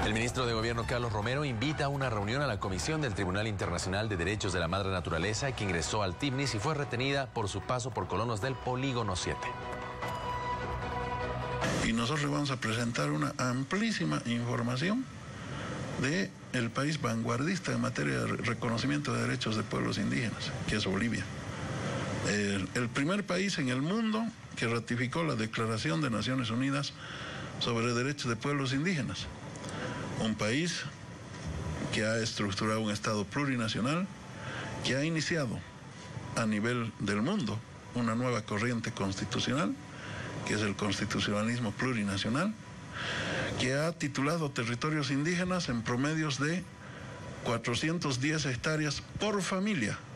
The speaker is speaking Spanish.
El ministro de Gobierno Carlos Romero invita a una reunión a la Comisión del Tribunal Internacional de Derechos de la Madre Naturaleza, que ingresó al TIBNIS y fue retenida por su paso por colonos del Polígono 7. Y nosotros vamos a presentar una amplísima información del país vanguardista en materia de reconocimiento de derechos de pueblos indígenas, que es Bolivia. El primer país en el mundo que ratificó la Declaración de Naciones Unidas sobre Derechos de Pueblos Indígenas. Un país que ha estructurado un Estado plurinacional, que ha iniciado a nivel del mundo una nueva corriente constitucional, que es el constitucionalismo plurinacional, que ha titulado territorios indígenas en promedios de 410 hectáreas por familia